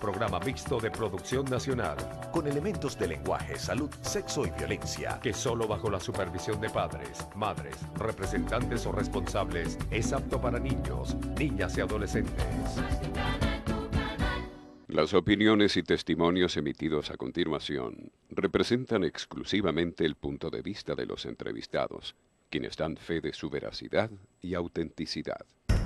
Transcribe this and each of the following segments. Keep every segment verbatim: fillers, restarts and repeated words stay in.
programa mixto de producción nacional, con elementos de lenguaje, salud, sexo y violencia, que solo bajo la supervisión de padres, madres, representantes o responsables es apto para niños, niñas y adolescentes. Las opiniones y testimonios emitidos a continuación representan exclusivamente el punto de vista de los entrevistados, quienes dan fe de su veracidad y autenticidad.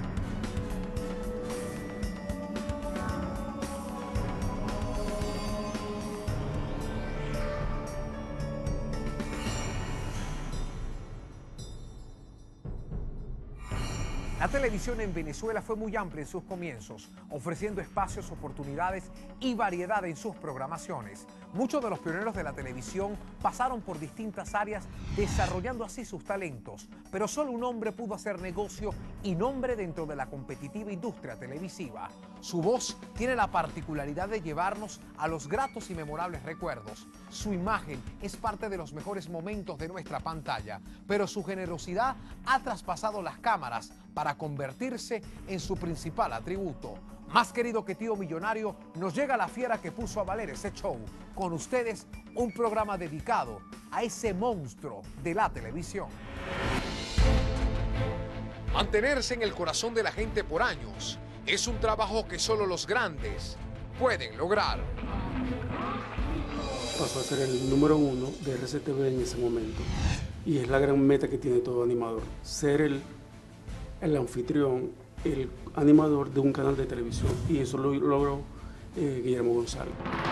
La televisión en Venezuela fue muy amplia en sus comienzos, ofreciendo espacios, oportunidades y variedad en sus programaciones. Muchos de los pioneros de la televisión pasaron por distintas áreas, desarrollando así sus talentos, pero solo un hombre pudo hacer negocio y nombre dentro de la competitiva industria televisiva. Su voz tiene la particularidad de llevarnos a los gratos y memorables recuerdos. Su imagen es parte de los mejores momentos de nuestra pantalla, pero su generosidad ha traspasado las cámaras para convertirse en su principal atributo. Más querido que Tío Millonario, nos llega la fiera que puso a valer ese show. Con ustedes, un programa dedicado a ese monstruo de la televisión. Mantenerse en el corazón de la gente por años es un trabajo que solo los grandes pueden lograr. Pasó a ser el número uno de R C T V en ese momento. Y es la gran meta que tiene todo animador, ser el, el anfitrión, el animador de un canal de televisión. Y eso lo logró eh, Guillermo González.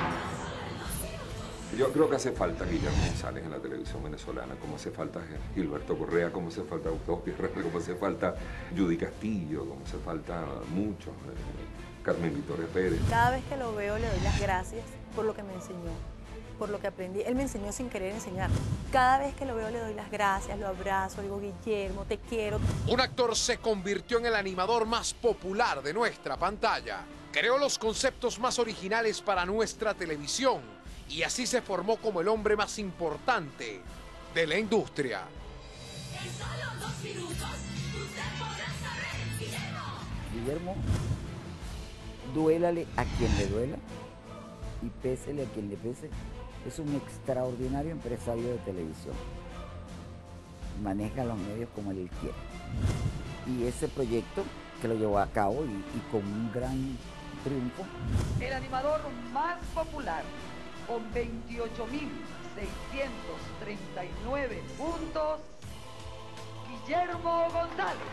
Yo creo que hace falta Guillermo González en la televisión venezolana, como hace falta Gilberto Correa, como hace falta Autopio Herrera, como hace falta Judy Castillo, como hace falta muchos, eh, Carmen Victoria Pérez. Cada vez que lo veo le doy las gracias por lo que me enseñó, por lo que aprendí. Él me enseñó sin querer enseñar. Cada vez que lo veo le doy las gracias, lo abrazo, digo, Guillermo, te quiero. Un actor se convirtió en el animador más popular de nuestra pantalla. Creó los conceptos más originales para nuestra televisión y así se formó como el hombre más importante de la industria. En solo dos minutos, usted podrá saber, Guillermo. Guillermo, duélale a quien le duela y pésele a quien le pese. Es un extraordinario empresario de televisión. Maneja los medios como él quiere. Y ese proyecto que lo llevó a cabo y, y con un gran triunfo. El animador más popular, con veintiocho mil seiscientos treinta y nueve puntos, Guillermo González.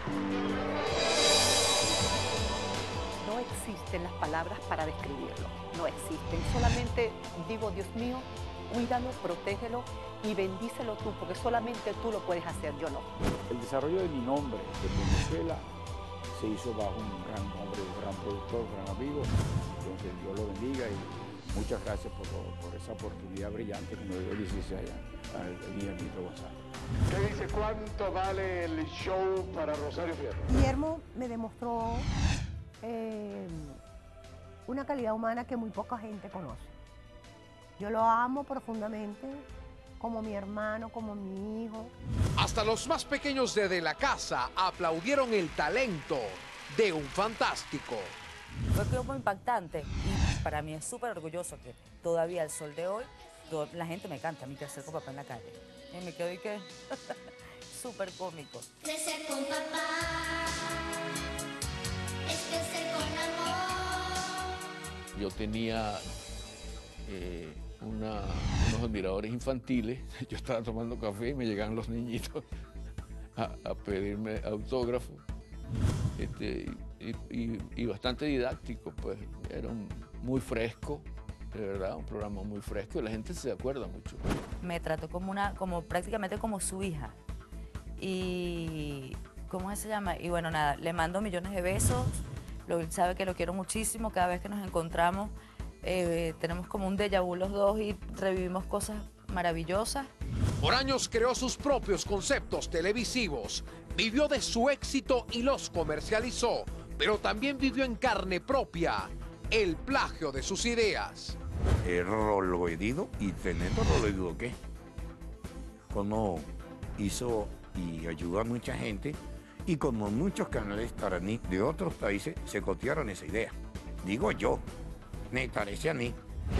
No existen las palabras para describirlo, no existen. Solamente digo, Dios mío, cuídalo, protégelo y bendícelo tú, porque solamente tú lo puedes hacer, yo no. El desarrollo de mi nombre en Venezuela se hizo bajo un gran hombre, un gran productor, un gran amigo. Entonces, Dios lo bendiga y muchas gracias por, por esa oportunidad brillante que me dio dieciséis años al Guillermo González. ¿Qué dice cuánto vale el show para Rosario Fierro? Guillermo me demostró eh, una calidad humana que muy poca gente conoce. Yo lo amo profundamente, como mi hermano, como mi hijo. Hasta los más pequeños de, de la casa aplaudieron el talento de un fantástico. Fue creo muy impactante y para mí es súper orgulloso que todavía al sol de hoy todo, la gente me canta a mí crecer con papá en la calle. Y me quedo y que súper cómico. Crecer con papá es crecer con amor. Yo tenía eh, una, unos admiradores infantiles. Yo estaba tomando café y me llegaban los niñitos a, a pedirme autógrafo. Este, y, y, y bastante didáctico, pues era un, muy fresco, de verdad, un programa muy fresco y la gente se acuerda mucho. Me trató como una, como prácticamente como su hija y ¿cómo se llama? Y bueno, nada, le mando millones de besos, lo, sabe que lo quiero muchísimo, cada vez que nos encontramos eh, tenemos como un déjà vu los dos y revivimos cosas maravillosas. Por años creó sus propios conceptos televisivos, vivió de su éxito y los comercializó, pero también vivió en carne propia el plagio de sus ideas. El Roloedido y Tremendo Roloedido, ¿qué? Como hizo y ayudó a mucha gente y como muchos canales taraní de otros países se copiaron esa idea. Digo yo, Nectar Cianí.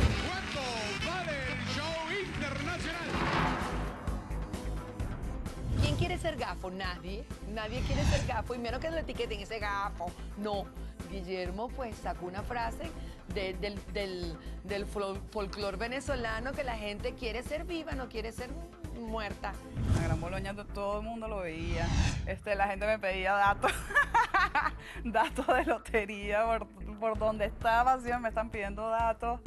¿Quién quiere ser gafo? Nadie. Nadie quiere ser gafo y menos que le etiqueten ese gafo. No. Guillermo pues sacó una frase de- del, del, del fol- folclor venezolano que la gente quiere ser viva, no quiere ser muerta. La Gran Boloña to- todo el mundo lo veía. Este, la gente me pedía datos, datos de lotería por, por donde estaba, sí, me están pidiendo datos,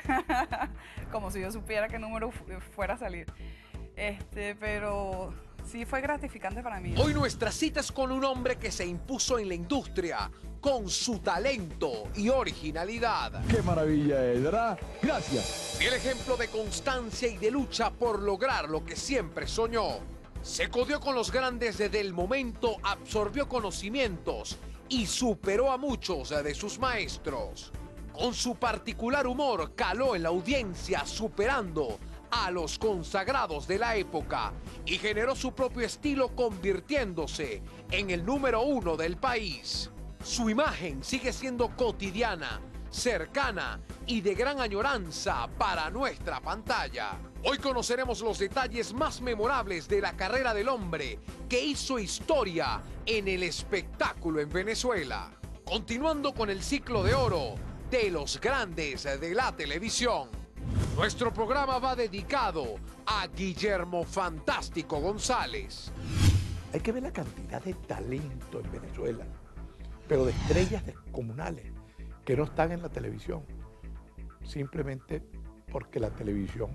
como si yo supiera qué número fu- fuera a salir. Este, pero sí fue gratificante para mí. Hoy nuestra cita es con un hombre que se impuso en la industria con su talento y originalidad. Qué maravilla es, ¿verdad? Gracias. El ejemplo de constancia y de lucha por lograr lo que siempre soñó. Se codió con los grandes desde el momento, absorbió conocimientos y superó a muchos de sus maestros. Con su particular humor caló en la audiencia, superando a los consagrados de la época y generó su propio estilo, convirtiéndose en el número uno del país. Su imagen sigue siendo cotidiana, cercana y de gran añoranza para nuestra pantalla. Hoy conoceremos los detalles más memorables de la carrera del hombre que hizo historia en el espectáculo en Venezuela. Continuando con el ciclo de oro de los grandes de la televisión. Nuestro programa va dedicado a Guillermo Fantástico González. Hay que ver la cantidad de talento en Venezuela, pero de estrellas descomunales que no están en la televisión, simplemente porque la televisión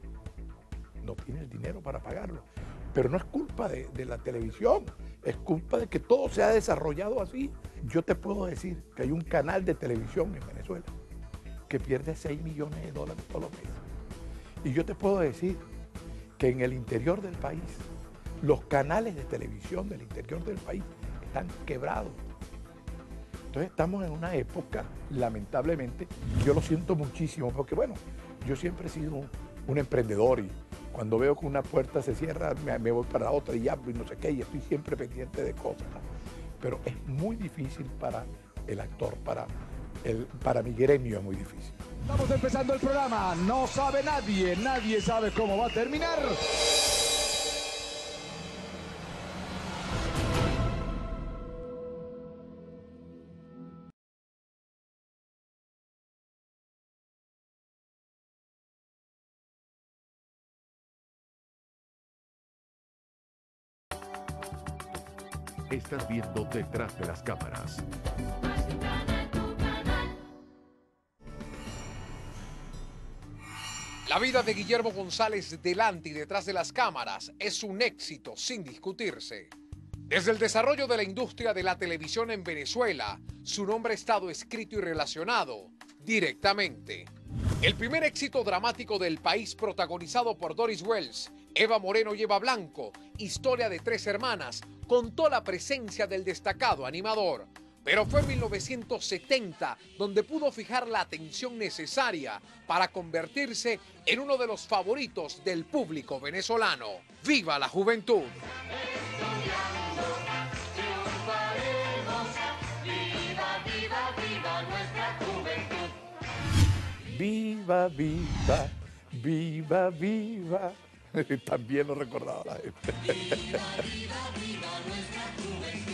no tiene el dinero para pagarlo. Pero no es culpa de, de la televisión, es culpa de que todo se ha desarrollado así. Yo te puedo decir que hay un canal de televisión en Venezuela que pierde seis millones de dólares todos los meses. Y yo te puedo decir que en el interior del país, los canales de televisión del interior del país están quebrados. Entonces estamos en una época, lamentablemente, yo lo siento muchísimo, porque bueno, yo siempre he sido un, un emprendedor y cuando veo que una puerta se cierra, me, me voy para la otra y hablo y no sé qué, y estoy siempre pendiente de cosas, ¿no? Pero es muy difícil para el actor, para, el, para mi gremio es muy difícil. Estamos empezando el programa. No sabe nadie, nadie sabe cómo va a terminar. Estás viendo Detrás de las Cámaras. La vida de Guillermo González delante y detrás de las cámaras es un éxito sin discutirse. Desde el desarrollo de la industria de la televisión en Venezuela, su nombre ha estado escrito y relacionado directamente. El primer éxito dramático del país, protagonizado por Doris Wells, Eva Moreno y Eva Blanco, Historia de tres hermanas, contó la presencia del destacado animador. Pero fue en mil novecientos setenta donde pudo fijar la atención necesaria para convertirse en uno de los favoritos del público venezolano. ¡Viva la juventud! Viva, viva, viva nuestra juventud. Viva, viva, viva, viva. También lo recordaba la gente. Viva, viva, viva nuestra juventud.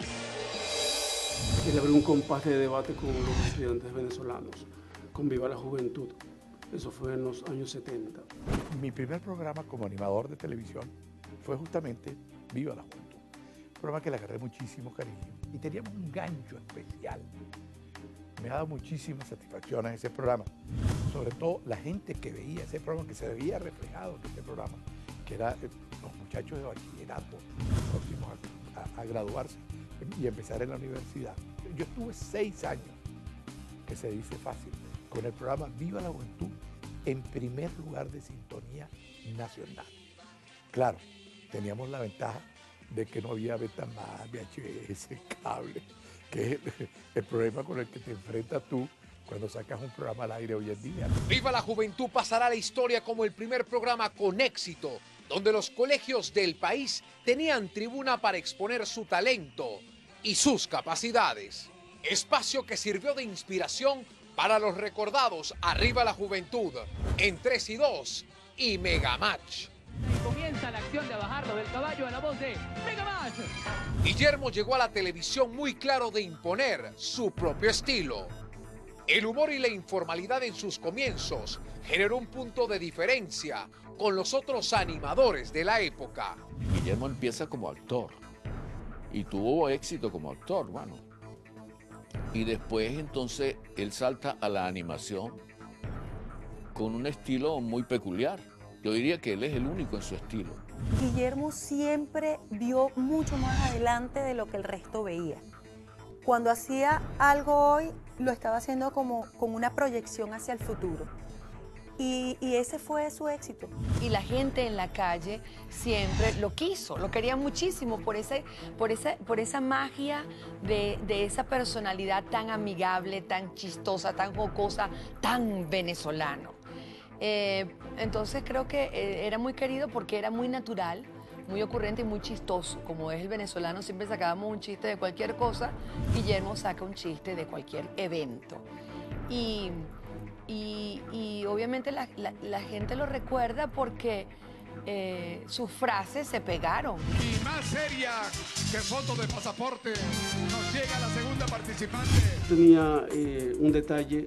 Él abrió un compás de debate con los estudiantes venezolanos, con Viva la Juventud. Eso fue en los años setenta. Mi primer programa como animador de televisión fue justamente Viva la Juventud. Un programa que le agarré muchísimo cariño y teníamos un gancho especial. Me ha dado muchísimas satisfacciones ese programa. Sobre todo la gente que veía ese programa, que se veía reflejado en ese programa, que eran los muchachos de bachillerato próximos a, a, a graduarse y empezar en la universidad. Yo estuve seis años, que se dice fácil, con el programa Viva la Juventud en primer lugar de sintonía nacional. Claro, teníamos la ventaja de que no había Betamax, V H S, cable, que es el, el problema con el que te enfrentas tú cuando sacas un programa al aire hoy en día. Viva la Juventud pasará a la historia como el primer programa con éxito, donde los colegios del país tenían tribuna para exponer su talento y sus capacidades. Espacio que sirvió de inspiración Para los recordados, Arriba la Juventud, en tres y dos y Megamatch. Y comienza la acción de bajarlo del caballo a la voz de Megamatch. Guillermo llegó a la televisión muy claro de imponer su propio estilo. El humor y la informalidad en sus comienzos generó un punto de diferencia con los otros animadores de la época. Guillermo empieza como actor y tuvo éxito como actor, bueno. Y después entonces él salta a la animación con un estilo muy peculiar. Yo diría que él es el único en su estilo. Guillermo siempre vio mucho más adelante de lo que el resto veía. Cuando hacía algo hoy, lo estaba haciendo como con una proyección hacia el futuro. Y, y ese fue su éxito. Y la gente en la calle siempre lo quiso, lo quería muchísimo por, ese, por, esa, por esa magia de, de esa personalidad tan amigable, tan chistosa, tan jocosa, tan venezolano. Eh, entonces creo que eh, era muy querido porque era muy natural, muy ocurrente y muy chistoso. Como es el venezolano, siempre sacábamos un chiste de cualquier cosa. Guillermo saca un chiste de cualquier evento. Y, y, y obviamente la, la, la gente lo recuerda porque eh, sus frases se pegaron. Y más seria que foto de pasaporte, nos llega la segunda participante. Tenía eh, un detalle,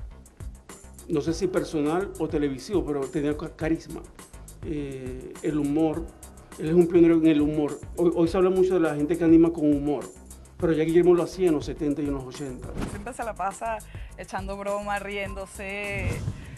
no sé si personal o televisivo, pero tenía carisma. Eh, el humor, él es un pionero en el humor. Hoy, hoy se habla mucho de la gente que anima con humor, pero ya Guillermo lo hacía en los setenta y en los ochenta. Siempre se la pasa echando broma, riéndose.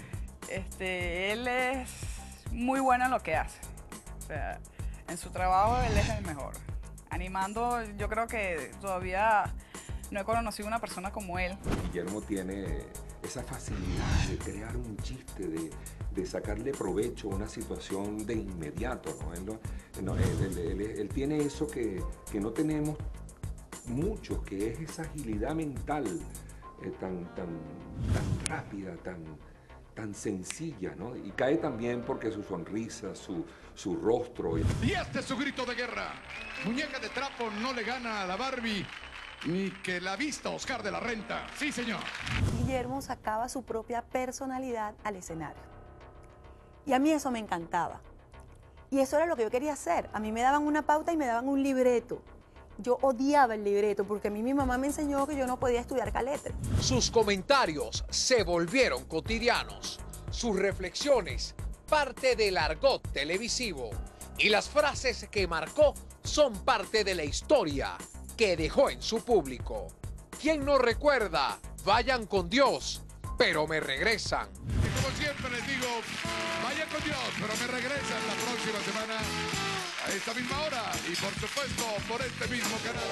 Este, él es muy bueno en lo que hace. O sea, en su trabajo él es el mejor. Animando, yo creo que todavía no he conocido una persona como él. Guillermo tiene esa facilidad de crear un chiste, de, de sacarle provecho a una situación de inmediato, ¿no? Él, no, él, él, él, él tiene eso que, que no tenemos muchos, que es esa agilidad mental eh, tan, tan, tan rápida, tan, tan sencilla, ¿no? Y cae también porque su sonrisa, su, su rostro. Y este es su grito de guerra. Muñeca de trapo no le gana a la Barbie, ni que la vista Oscar de la Renta. Sí, señor. Guillermo sacaba su propia personalidad al escenario. Y a mí eso me encantaba. Y eso era lo que yo quería hacer. A mí me daban una pauta y me daban un libreto. Yo odiaba el libreto porque a mí mi mamá me enseñó que yo no podía estudiar caletre. Sus comentarios se volvieron cotidianos. Sus reflexiones, parte del argot televisivo. Y las frases que marcó son parte de la historia que dejó en su público. ¿Quién no recuerda? Vayan con Dios, pero me regresan. Y como siempre les digo, vayan con Dios, pero me regresan la próxima semana a esta misma hora y por supuesto por este mismo canal.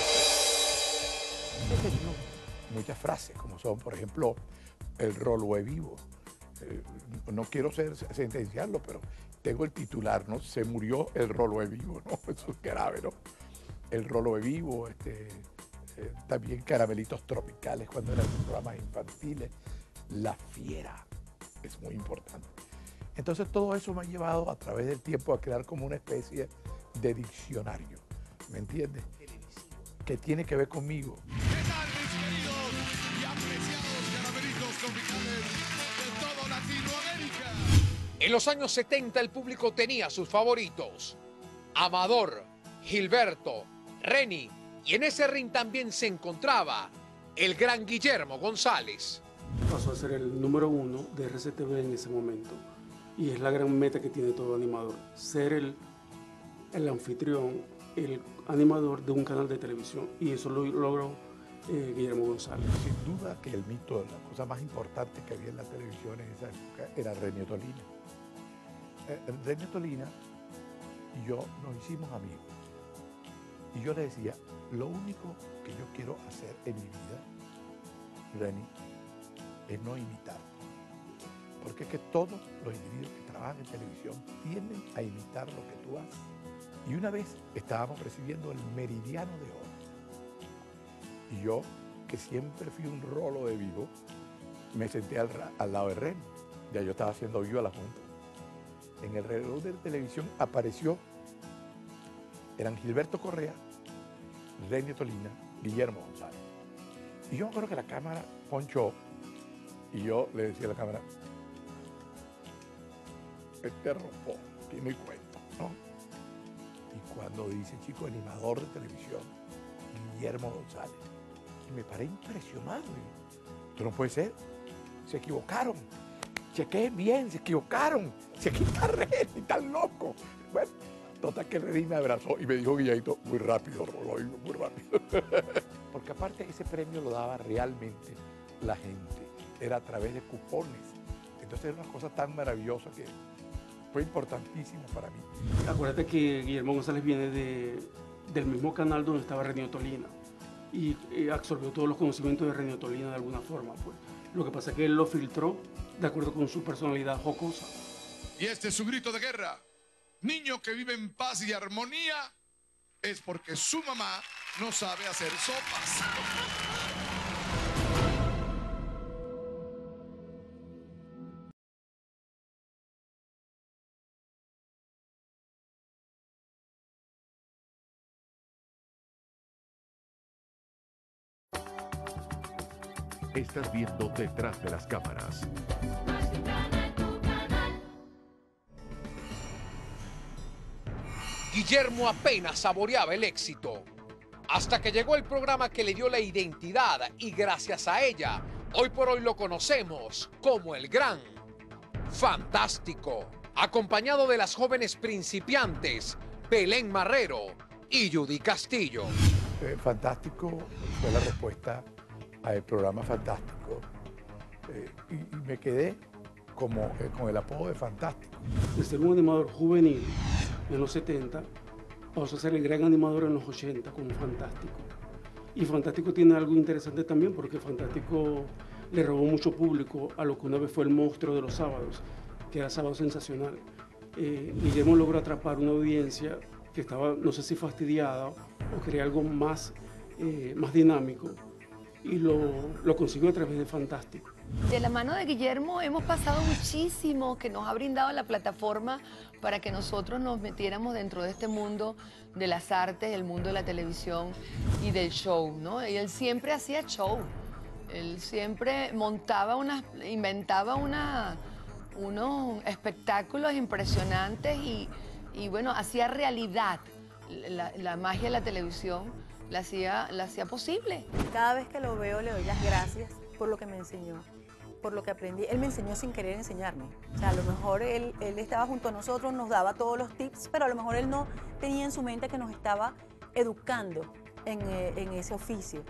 He tenido muchas frases, como son, por ejemplo, el rolo es vivo. Eh, no quiero ser, sentenciarlo, pero tengo el titular, ¿no? Se murió el rolo es vivo, ¿no? Eso es grave, ¿no? El rolo es vivo, este, eh, también Caramelitos Tropicales cuando eran programas infantiles, La Fiera, es muy importante. Entonces todo eso me ha llevado a través del tiempo a crear como una especie de diccionario, ¿me entiendes? Que tiene que ver conmigo. ¿Qué tal, mis queridos y apreciados Caramelitos Tropicales de todo Latinoamérica? En los años setenta el público tenía sus favoritos. Amador, Gilberto, Reni, y en ese ring también se encontraba el gran Guillermo González. Pasó a ser el número uno de R C T V en ese momento. Y es la gran meta que tiene todo animador, ser el, el anfitrión, el animador de un canal de televisión. Y eso lo logró eh, Guillermo González. Sin duda que el mito, la cosa más importante que había en la televisión en esa época era Renio Tolina. Eh, Renio Tolina y yo nos hicimos amigos. Y yo le decía, lo único que yo quiero hacer en mi vida, Reni, es no imitar. Porque es que todos los individuos que trabajan en televisión tienden a imitar lo que tú haces. Y una vez estábamos recibiendo el Meridiano de Oro. Y yo, que siempre fui un rolo de vivo, me senté al, al lado de Reni. Ya yo estaba haciendo vivo a la Junta. En el reloj de televisión apareció, eran Gilberto Correa, Renio Tolina, Guillermo González. Y yo me acuerdo que la cámara ponchó Y yo le decía a la cámara, este rompo tiene cuento, ¿no? Y cuando dice, chico, animador de televisión, Guillermo González, y me paré impresionado. Esto no puede ser. Se equivocaron. Chequé bien, se equivocaron. Se quita René, tan loco. Bueno, total que René me abrazó y me dijo, Guillermo, muy rápido, lo digo, muy rápido. Porque aparte ese premio lo daba realmente la gente. Era a través de cupones. Entonces era una cosa tan maravillosa que fue importantísimo para mí. Acuérdate que Guillermo González viene de, del mismo canal donde estaba René Ottolina y, y absorbió todos los conocimientos de René Ottolina de alguna forma. Pues. Lo que pasa es que él lo filtró de acuerdo con su personalidad jocosa. Y este es su grito de guerra. Niño que vive en paz y armonía es porque su mamá no sabe hacer sopas. Estás viendo Detrás de las Cámaras. Guillermo apenas saboreaba el éxito, hasta que llegó el programa que le dio la identidad y gracias a ella, hoy por hoy lo conocemos como el Gran Fantástico, acompañado de las jóvenes principiantes Belén Marrero y Judy Castillo. Eh, fantástico fue la respuesta al programa Fantástico eh, y, y me quedé como, eh, con el apodo de Fantástico. De ser un animador juvenil en los setenta, pasó a ser el gran animador en los ochenta como Fantástico. Y Fantástico tiene algo interesante también porque Fantástico le robó mucho público a lo que una vez fue el monstruo de los sábados, que era Sábado Sensacional. Eh, Guillermo logró atrapar una audiencia que estaba, no sé si fastidiada o quería algo más, eh, más dinámico y lo, lo consiguió a través de Fantástico. De la mano de Guillermo hemos pasado muchísimo, que nos ha brindado la plataforma para que nosotros nos metiéramos dentro de este mundo de las artes, el mundo de la televisión y del show, ¿no? Y él siempre hacía show, él siempre montaba unas, inventaba una, unos espectáculos impresionantes y, y bueno, hacía realidad la, la magia de la televisión, la hacía, la hacía posible. Cada vez que lo veo le doy las gracias por lo que me enseñó, por lo que aprendí. Él me enseñó sin querer enseñarme. O sea, a lo mejor él, él estaba junto a nosotros, nos daba todos los tips, pero a lo mejor él no tenía en su mente que nos estaba educando en, eh, en ese oficio.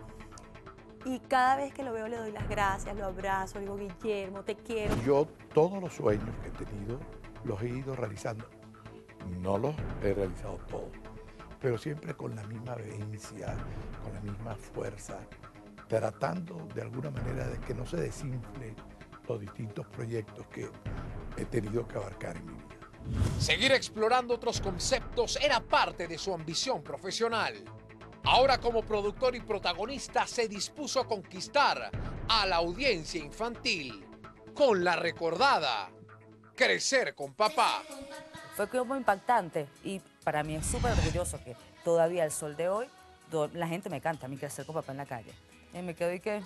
Y cada vez que lo veo le doy las gracias, lo abrazo, digo, Guillermo, te quiero. Yo todos los sueños que he tenido los he ido realizando. No los he realizado todos, pero siempre con la misma vehemencia, con la misma fuerza, tratando de alguna manera de que no se desinfle los distintos proyectos que he tenido que abarcar en mi vida. Seguir explorando otros conceptos era parte de su ambición profesional. Ahora como productor y protagonista se dispuso a conquistar a la audiencia infantil con la recordada Crecer con Papá. Fue como impactante y para mí es súper orgulloso que todavía al sol de hoy la gente me canta a mí Crecer con Papá en la calle. Y me quedo y que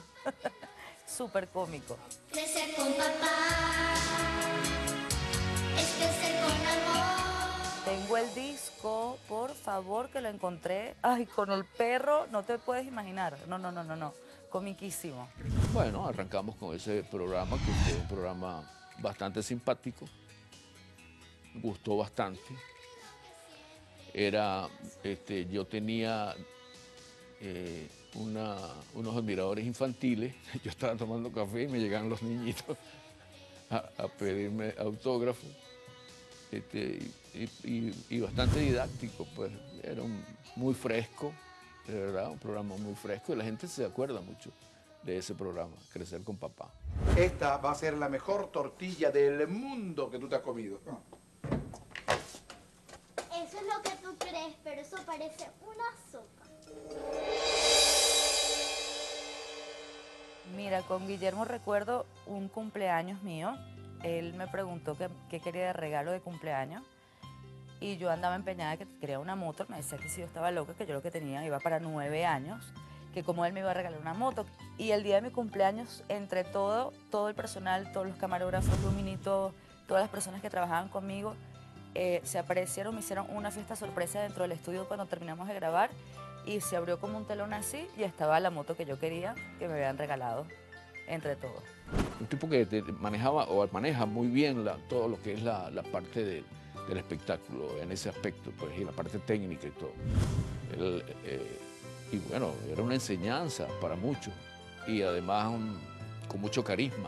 súper cómico. Crecer con papá es crecer con amor. Tengo el disco, por favor, que lo encontré. Ay, con el perro, no te puedes imaginar. No, no, no, no, no. Comiquísimo. Bueno, arrancamos con ese programa, que fue un programa bastante simpático. Gustó bastante. Era, este, yo tenía eh, una, unos admiradores infantiles. Yo estaba tomando café y me llegaban los niñitos a, a pedirme autógrafos. Este, y, y, y bastante didáctico, pues. Era un, muy fresco, de verdad, un programa muy fresco. Y la gente se acuerda mucho de ese programa, Crecer con Papá. Esta va a ser la mejor tortilla del mundo que tú te has comido. Eso es lo que tú crees, pero eso parece una sopa. Mira, con Guillermo recuerdo un cumpleaños mío. Él me preguntó qué, qué quería de regalo de cumpleaños y yo andaba empeñada que quería una moto. Me decía que si yo estaba loca, que yo lo que tenía iba para nueve años, que como él me iba a regalar una moto. Y el día de mi cumpleaños, entre todo, todo el personal, todos los camarógrafos, Luminito, todas las personas que trabajaban conmigo, eh, se aparecieron, me hicieron una fiesta sorpresa dentro del estudio cuando terminamos de grabar y se abrió como un telón así y estaba la moto que yo quería, que me habían regalado entre todos. Un tipo que te manejaba o maneja muy bien la, todo lo que es la, la parte de, del espectáculo, en ese aspecto, pues, y la parte técnica y todo. Él, eh, y bueno, era una enseñanza para muchos. Y además un, con mucho carisma.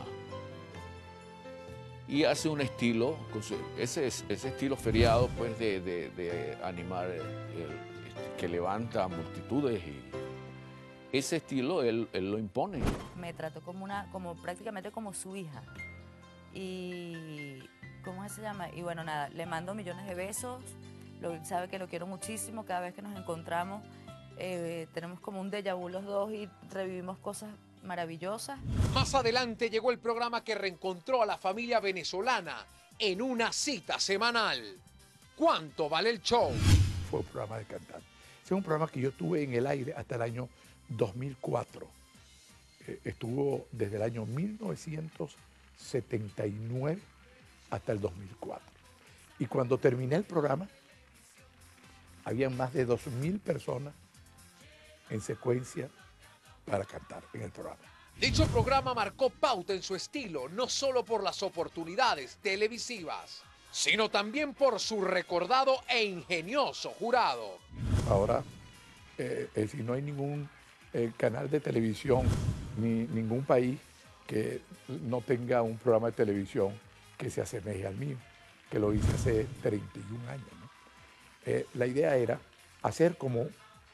Y hace un estilo, con su, ese, ese estilo feriado pues, de, de, de animar, el, el, que levanta multitudes. Y ese estilo él, él lo impone. Me trató como, una, como prácticamente como su hija. Y, ¿cómo se llama? Y bueno, nada, le mando millones de besos. Lo, sabe que lo quiero muchísimo. Cada vez que nos encontramos, eh, tenemos como un déjà vu los dos y revivimos cosas maravillosas. Más adelante llegó el programa que reencontró a la familia venezolana en una cita semanal. ¿Cuánto vale el show? Fue un programa de cantar. Ese es un programa que yo tuve en el aire hasta el año dos mil cuatro. Eh, estuvo desde el año mil novecientos setenta y nueve hasta el dos mil cuatro. Y cuando terminé el programa, había más de dos mil personas en secuencia para cantar en el programa. Dicho programa marcó pauta en su estilo, no solo por las oportunidades televisivas, sino también por su recordado e ingenioso jurado. Ahora, eh, es decir, no hay ningún eh, canal de televisión ni ningún país que no tenga un programa de televisión que se asemeje al mío, que lo hice hace treinta y un años, ¿no? Eh, la idea era hacer como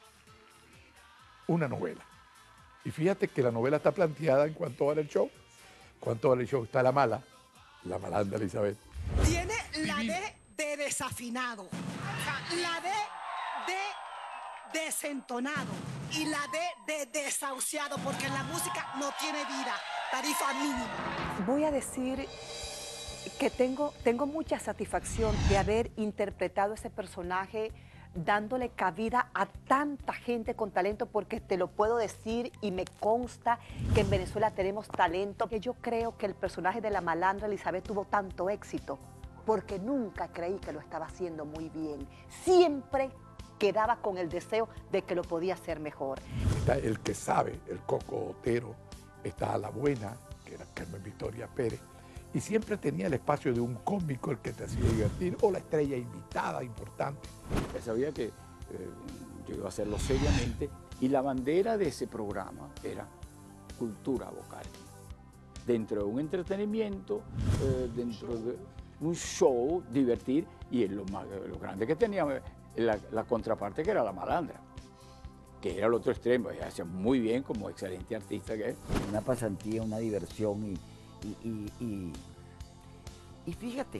una novela. Y fíjate que la novela está planteada en cuanto vale el show. ¿Cuánto vale el show? Está la mala, la malandra Elizabeth. Tiene la D de desafinado, la D de desentonado y la D de desahuciado, porque la música no tiene vida, tarifa mínima. Voy a decir que tengo, tengo mucha satisfacción de haber interpretado ese personaje dándole cabida a tanta gente con talento, porque te lo puedo decir y me consta que en Venezuela tenemos talento, que yo creo que el personaje de la malandra Elizabeth tuvo tanto éxito porque nunca creí que lo estaba haciendo muy bien. Siempre quedaba con el deseo de que lo podía hacer mejor. Está el que sabe, el Coco Otero, está la buena, que era Carmen Victoria Pérez, y siempre tenía el espacio de un cómico, el que te hacía divertir, o la estrella invitada importante. Él sabía que eh, yo iba a hacerlo seriamente, y la bandera de ese programa era cultura vocal. Dentro de un entretenimiento, eh, dentro de un show, divertir, y lo, más, lo grande que tenía la, la contraparte, que era la malandra, que era el otro extremo, y hacía muy bien como excelente artista que es. Una pasantía, una diversión y... Y, y, y, y fíjate,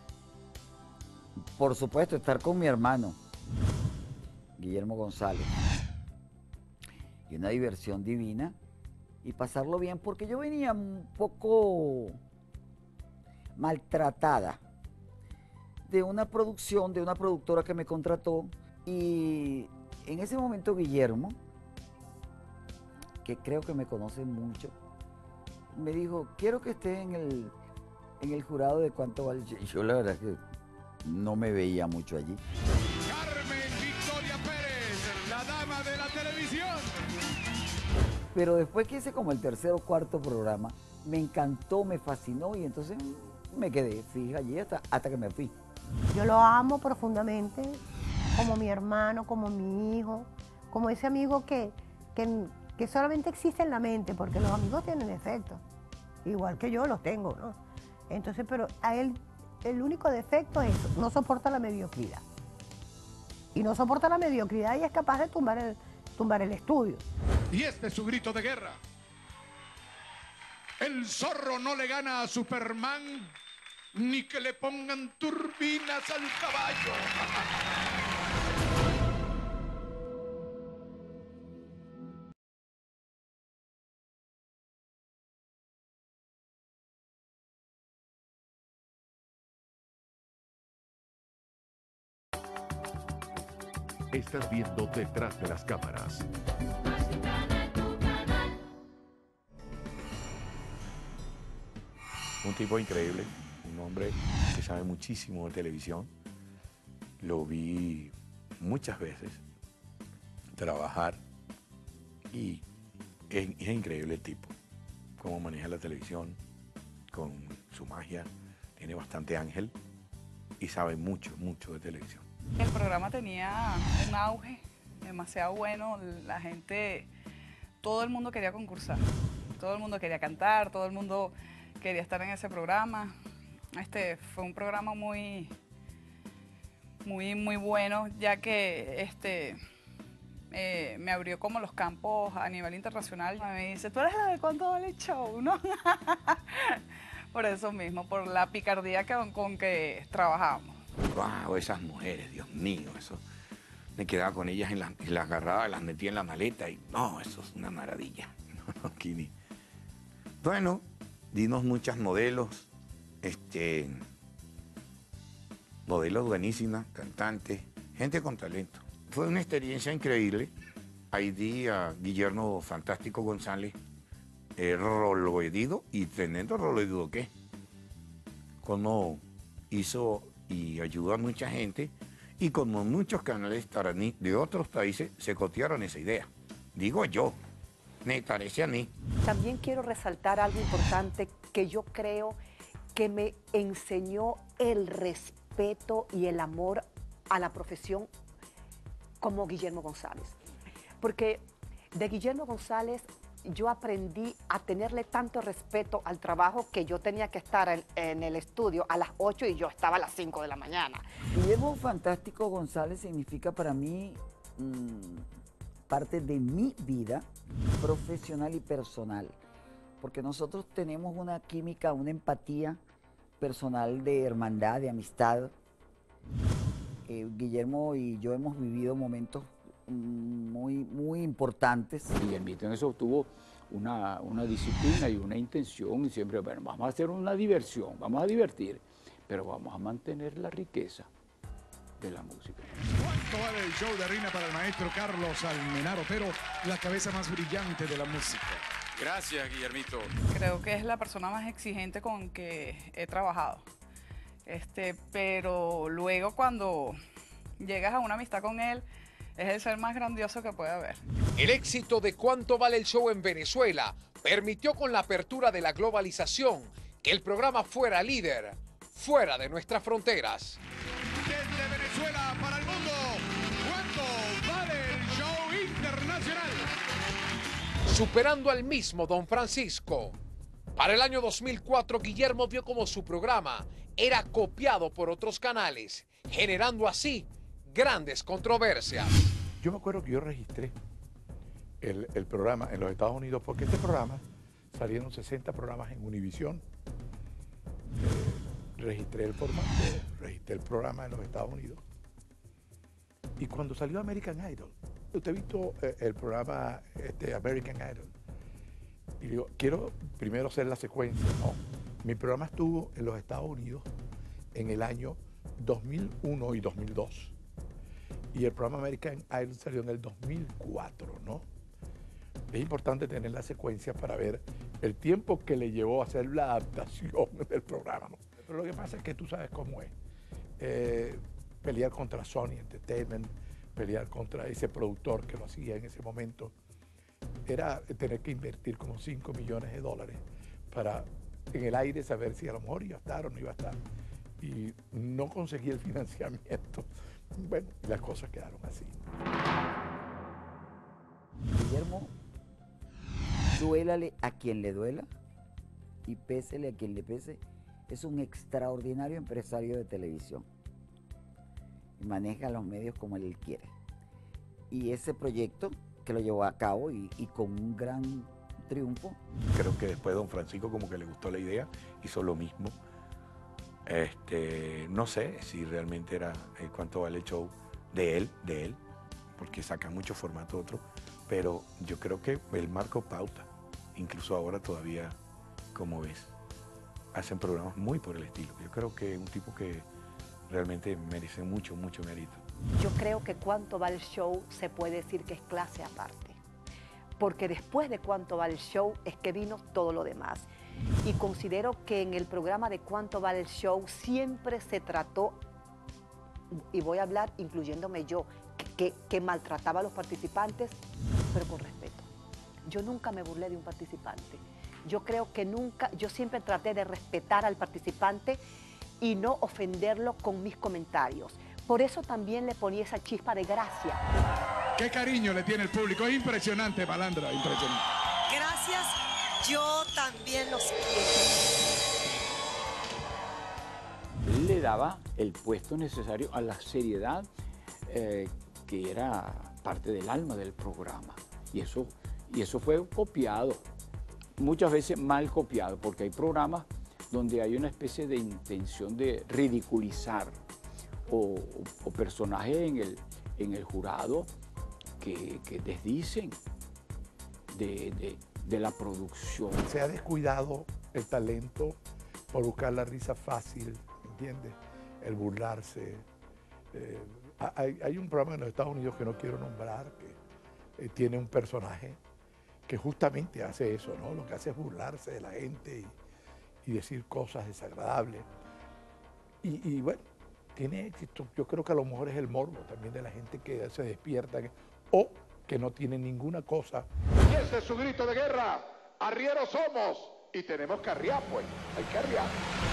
por supuesto, estar con mi hermano, Guillermo González, y una diversión divina, y pasarlo bien, porque yo venía un poco maltratada de una producción, de una productora que me contrató, y en ese momento Guillermo, que creo que me conoce mucho, me dijo, quiero que esté en el, en el jurado de cuánto vale. Y yo la verdad es que no me veía mucho allí. Carmen Victoria Pérez, la dama de la televisión. Pero después que hice como el tercer o cuarto programa, me encantó, me fascinó y entonces me quedé fija allí hasta, hasta que me fui. Yo lo amo profundamente, como mi hermano, como mi hijo, como ese amigo que, que, que solamente existe en la mente, porque los amigos tienen defectos, igual que yo los tengo, ¿no? Entonces, pero a él el único defecto es eso, no soporta la mediocridad. Y no soporta la mediocridad y es capaz de tumbar el, tumbar el estudio. Y este es su grito de guerra. El zorro no le gana a Superman, ni que le pongan turbinas al caballo. Estás viendo Detrás de las Cámaras. Un tipo increíble, un hombre que sabe muchísimo de televisión. Lo vi muchas veces trabajar y es, es increíble el tipo, cómo maneja la televisión, con su magia, tiene bastante ángel y sabe mucho, mucho de televisión. El programa tenía un auge demasiado bueno, la gente, todo el mundo quería concursar, todo el mundo quería cantar, todo el mundo quería estar en ese programa. Este fue un programa muy, muy, muy bueno, ya que este, eh, me abrió como los campos a nivel internacional. Me dice, tú eres la de Cuánto Vale el Show, ¿no? Por eso mismo, por la picardía que, con que trabajamos. Wow, esas mujeres, Dios mío, eso. Me quedaba con ellas y las, y las agarraba, las metía en la maleta y no, eso es una maravilla. Kini. Bueno, dimos muchas modelos, este, modelos buenísimas, cantantes, gente con talento. Fue una experiencia increíble. Ahí di a Guillermo Fantástico González, eh, Roloedido y tremendo Roloedido qué. Como hizo y ayudó a mucha gente y como muchos canales taraní de otros países se cotearon esa idea. Digo yo, me parece a mí. También quiero resaltar algo importante que yo creo que me enseñó el respeto y el amor a la profesión como Guillermo González. Porque de Guillermo González yo aprendí a tenerle tanto respeto al trabajo que yo tenía que estar en, en el estudio a las ocho y yo estaba a las cinco de la mañana. Guillermo Fantástico González significa para mí mmm, parte de mi vida profesional y personal, porque nosotros tenemos una química, una empatía personal de hermandad, de amistad. Eh, Guillermo y yo hemos vivido momentos muy, muy importantes. Guillermito en eso tuvo una, una disciplina y una intención y siempre, bueno, vamos a hacer una diversión, vamos a divertir, pero vamos a mantener la riqueza de la música. ¿Cuánto vale el show de Rina para el maestro Carlos Almenaro, pero la cabeza más brillante de la música? Gracias, Guillermito. Creo que es la persona más exigente con que he trabajado. Este, pero luego cuando llegas a una amistad con él, es el ser más grandioso que puede haber. El éxito de Cuánto Vale el Show en Venezuela permitió con la apertura de la globalización que el programa fuera líder fuera de nuestras fronteras. Desde Venezuela para el mundo, ¿cuánto vale el show internacional? Superando al mismo Don Francisco. Para el año dos mil cuatro, Guillermo vio como su programa era copiado por otros canales, generando así grandes controversias. Yo me acuerdo que yo registré el, el programa en los Estados Unidos porque este programa salieron sesenta programas en Univisión. Eh, registré el formato, registré el programa en los Estados Unidos. Y cuando salió American Idol, usted ha visto eh, el programa este, American Idol. Y digo, quiero primero hacer la secuencia. No, mi programa estuvo en los Estados Unidos en el año dos mil uno y dos mil dos. Y el programa American Idol salió en el dos mil cuatro, ¿no? Es importante tener la secuencia para ver el tiempo que le llevó a hacer la adaptación del programa, ¿no? Pero lo que pasa es que tú sabes cómo es. Eh, pelear contra Sony Entertainment, pelear contra ese productor que lo hacía en ese momento, era tener que invertir como cinco millones de dólares para en el aire saber si a lo mejor iba a estar o no iba a estar. Y no conseguí el financiamiento. Bueno, y las cosas quedaron así. Guillermo, duélale a quien le duela y pésele a quien le pese, es un extraordinario empresario de televisión. Y maneja los medios como él quiere. Y ese proyecto que lo llevó a cabo y, y con un gran triunfo. Creo que después don Francisco como que le gustó la idea, hizo lo mismo. Este, no sé si realmente era el Cuánto Vale el Show de él, de él, porque saca mucho formato otro, pero yo creo que él marcó pauta, incluso ahora todavía, como ves, hacen programas muy por el estilo. Yo creo que es un tipo que realmente merece mucho, mucho mérito. Yo creo que Cuánto Vale el Show se puede decir que es clase aparte, porque después de Cuánto Vale el Show es que vino todo lo demás. Y considero que en el programa de Cuánto Vale el Show siempre se trató, y voy a hablar incluyéndome yo, que, que maltrataba a los participantes, pero con respeto. Yo nunca me burlé de un participante. Yo creo que nunca, yo siempre traté de respetar al participante y no ofenderlo con mis comentarios. Por eso también le ponía esa chispa de gracia. Qué cariño le tiene el público. Es impresionante, Malandra, impresionante. Gracias, yo también los quiero. Él le daba el puesto necesario a la seriedad eh, que era parte del alma del programa. Y eso, y eso fue copiado, muchas veces mal copiado, porque hay programas donde hay una especie de intención de ridiculizar o, o personajes en el, en el jurado que, que desdicen de, de, de la producción. Se ha descuidado el talento por buscar la risa fácil, ¿entiendes? El burlarse. Eh, hay, hay un programa en los Estados Unidos que no quiero nombrar, que eh, tiene un personaje que justamente hace eso, ¿no? Lo que hace es burlarse de la gente y, y decir cosas desagradables. Y, y bueno, tiene éxito. Yo creo que a lo mejor es el morbo también de la gente que se despierta o que no tiene ninguna cosa. Y ese es su grito de guerra. Arrieros somos y tenemos que arriar, pues. Hay que arriar.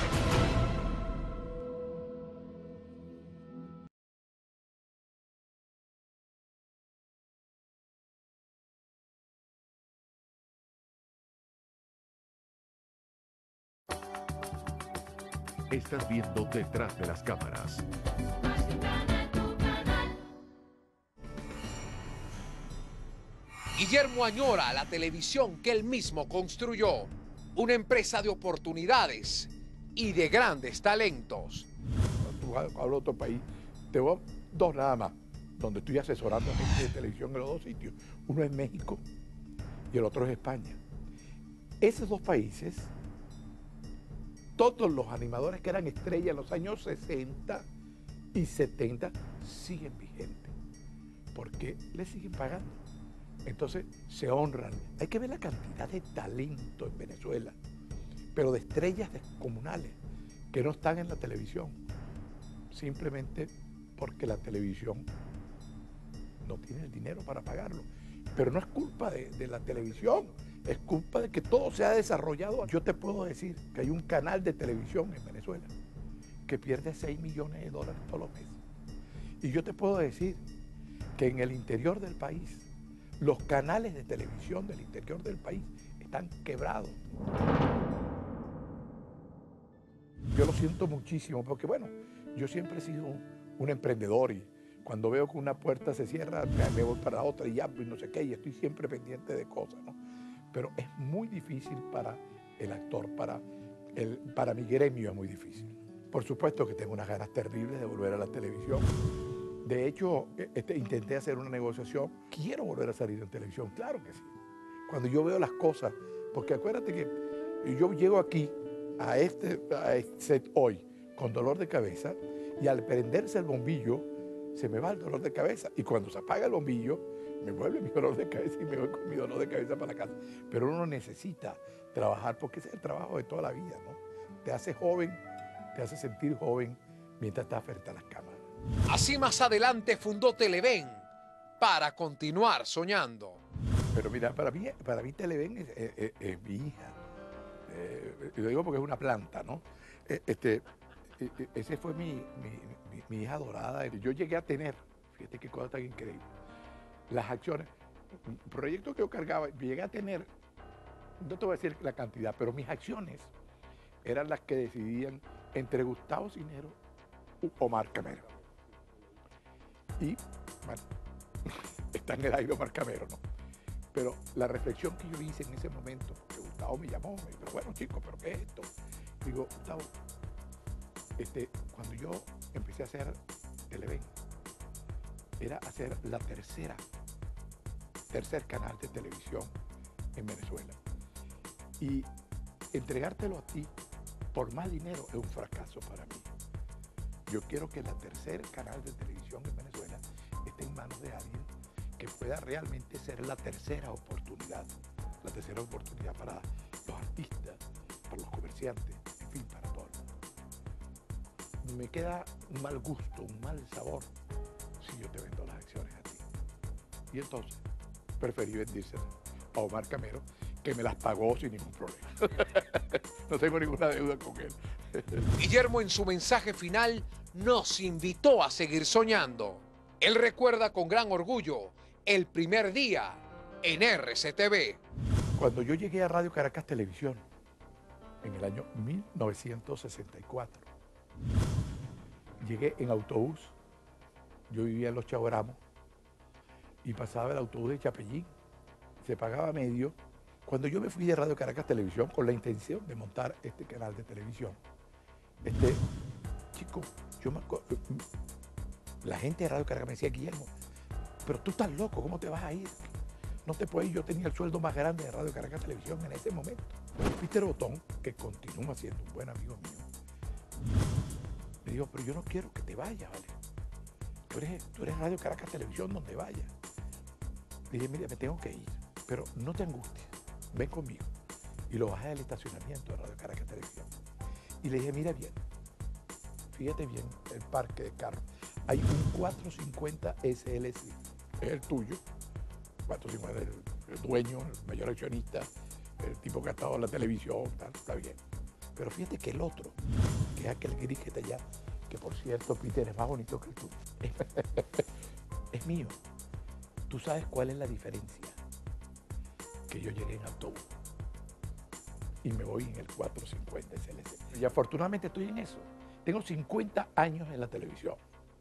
Estás viendo Detrás de las Cámaras. Guillermo añora la televisión que él mismo construyó, una empresa de oportunidades y de grandes talentos. Cuando tú hablas de otro país, te voy a dos nada más, donde estoy asesorando a gente de televisión en los dos sitios. Uno es México y el otro es España. Esos dos países, todos los animadores que eran estrellas en los años sesenta y setenta siguen vigentes, porque les siguen pagando. Entonces se honran. Hay que ver la cantidad de talento en Venezuela, pero de estrellas descomunales que no están en la televisión, simplemente porque la televisión no tiene el dinero para pagarlo. Pero no es culpa de, de la televisión, es culpa de que todo se ha desarrollado. Yo te puedo decir que hay un canal de televisión en Venezuela que pierde seis millones de dólares todos los meses. Y yo te puedo decir que en el interior del país, los canales de televisión del interior del país están quebrados. Yo lo siento muchísimo porque, bueno, yo siempre he sido un, un emprendedor y cuando veo que una puerta se cierra, me voy para otra y ya, y no sé qué, y estoy siempre pendiente de cosas, ¿no? Pero es muy difícil para el actor, para, el, para mi gremio es muy difícil. Por supuesto que tengo unas ganas terribles de volver a la televisión. De hecho, este, intenté hacer una negociación. Quiero volver a salir en televisión, claro que sí. Cuando yo veo las cosas, porque acuérdate que yo llego aquí a este, a este set hoy con dolor de cabeza y al prenderse el bombillo se me va el dolor de cabeza. Y cuando se apaga el bombillo, me vuelve mi dolor de cabeza y me voy con mi dolor de cabeza para la casa. Pero uno necesita trabajar porque ese es el trabajo de toda la vida, ¿no? Te hace joven, te hace sentir joven mientras estás frente a las cámaras. Así más adelante fundó Televen para continuar soñando. Pero mira, para mí, para mí Televen es, es, es, es mi hija. Eh, lo digo porque es una planta, ¿no? Este, ese fue mi, mi, mi, mi hija dorada. Yo llegué a tener, fíjate qué cosa tan increíble, las acciones, un proyecto que yo cargaba, llegué a tener, no te voy a decir la cantidad, pero mis acciones eran las que decidían entre Gustavo Cinero u Omar Camero. Y, bueno, está en el aire Omar Camero, ¿no? Pero la reflexión que yo hice en ese momento, que Gustavo me llamó, me dijo, bueno, chicos, ¿pero qué es esto? Digo, Gustavo, este, cuando yo empecé a hacer Televen, era hacer la tercera, tercer canal de televisión en Venezuela. Y entregártelo a ti por más dinero es un fracaso para mí. Yo quiero que la tercer canal de televisión en Venezuela esté en manos de alguien que pueda realmente ser la tercera oportunidad, la tercera oportunidad para los artistas, para los comerciantes, en fin, para todo el mundo. Me queda un mal gusto, un mal sabor si yo te vendo las acciones a ti. Y entonces preferí vendírselas a Omar Camero, que me las pagó sin ningún problema. No tengo ninguna deuda con él. Guillermo en su mensaje final nos invitó a seguir soñando. Él recuerda con gran orgullo el primer día en R C T V. Cuando yo llegué a Radio Caracas Televisión, en el año mil novecientos sesenta y cuatro, llegué en autobús. Yo vivía en Los Chaguaramos y pasaba el autobús de Chapellín. Se pagaba medio. Cuando yo me fui de Radio Caracas Televisión con la intención de montar este canal de televisión, este chico, yo me acuerdo, la gente de Radio Caracas me decía, Guillermo, pero tú estás loco, ¿cómo te vas a ir? No te puedes ir. Yo tenía el sueldo más grande de Radio Caracas Televisión en ese momento. Peter Botón, que continúa siendo un buen amigo mío, me dijo, pero yo no quiero que te vayas, ¿vale? Tú eres, tú eres Radio Caracas Televisión donde vayas. Le dije, mira, me tengo que ir, pero no te angusties, ven conmigo. Y lo bajé del estacionamiento de Radio Caracas Televisión. Y le dije, mira bien, fíjate bien el parque de carros. Hay un cuatrocientos cincuenta S L C, es el tuyo. cuatrocientos cincuenta, el, el dueño, el mayor accionista, el tipo que ha estado en la televisión, tal, está bien. Pero fíjate que el otro, que es aquel gris que está allá, que por cierto, Peter, es más bonito que el tuyo, es mío. ¿Tú sabes cuál es la diferencia? Que yo llegué en autobús y me voy en el cuatrocientos cincuenta S L C. Y afortunadamente estoy en eso. Tengo cincuenta años en la televisión.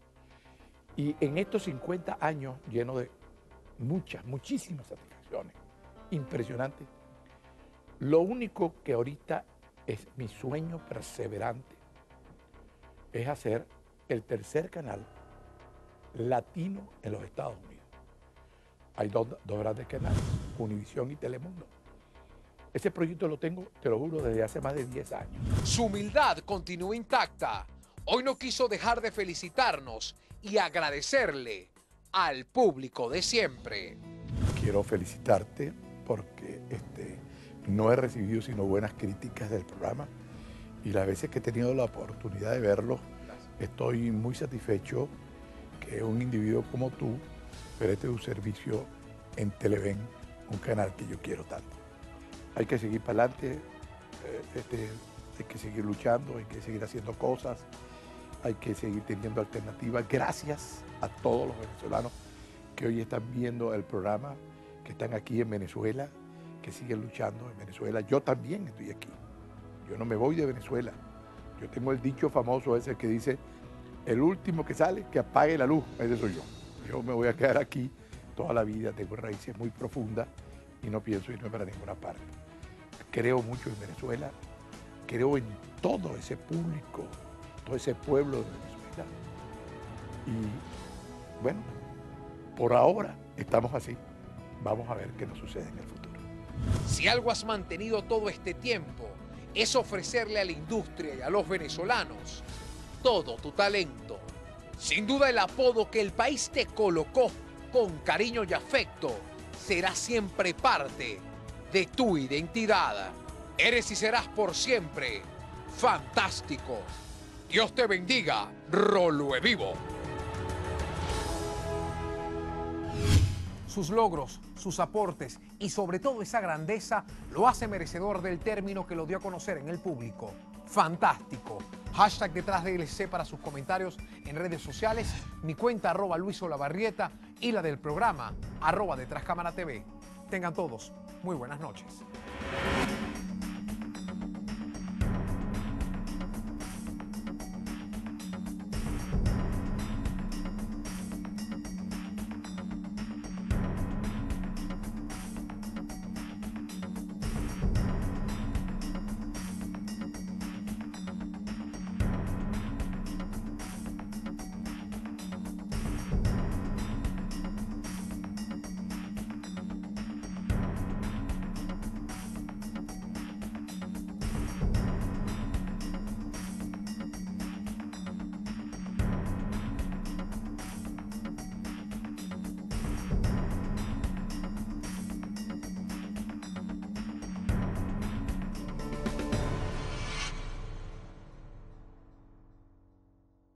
Y en estos cincuenta años, lleno de muchas, muchísimas satisfacciones, impresionantes, lo único que ahorita es mi sueño perseverante es hacer el tercer canal latino en los Estados Unidos. Hay dos, dos grandes canales, Univisión y Telemundo. Ese proyecto lo tengo, te lo juro, desde hace más de diez años. Su humildad continúa intacta. Hoy no quiso dejar de felicitarnos y agradecerle al público de siempre. Quiero felicitarte porque este, no he recibido sino buenas críticas del programa y las veces que he tenido la oportunidad de verlo, estoy muy satisfecho que un individuo como tú preste un servicio en Televen, un canal que yo quiero tanto. Hay que seguir para adelante, eh, este, hay que seguir luchando, hay que seguir haciendo cosas, hay que seguir teniendo alternativas. Gracias a todos los venezolanos que hoy están viendo el programa, que están aquí en Venezuela, que siguen luchando en Venezuela. Yo también estoy aquí. Yo no me voy de Venezuela. Yo tengo el dicho famoso ese que dice, el último que sale, que apague la luz. Ese soy yo. Yo me voy a quedar aquí toda la vida, tengo raíces muy profundas y no pienso irme para ninguna parte. Creo mucho en Venezuela, creo en todo ese público, todo ese pueblo de Venezuela. Y bueno, por ahora estamos así. Vamos a ver qué nos sucede en el futuro. Si algo has mantenido todo este tiempo, es ofrecerle a la industria y a los venezolanos todo tu talento. Sin duda el apodo que el país te colocó con cariño y afecto será siempre parte de tu identidad. Eres y serás por siempre fantástico. Dios te bendiga, Rolue Vivo. Sus logros, sus aportes y sobre todo esa grandeza lo hace merecedor del término que lo dio a conocer en el público. Fantástico. Hashtag detrás de L C para sus comentarios en redes sociales, mi cuenta arroba Luis Olavarrieta y la del programa arroba Detrás Cámara T V. Tengan todos muy buenas noches.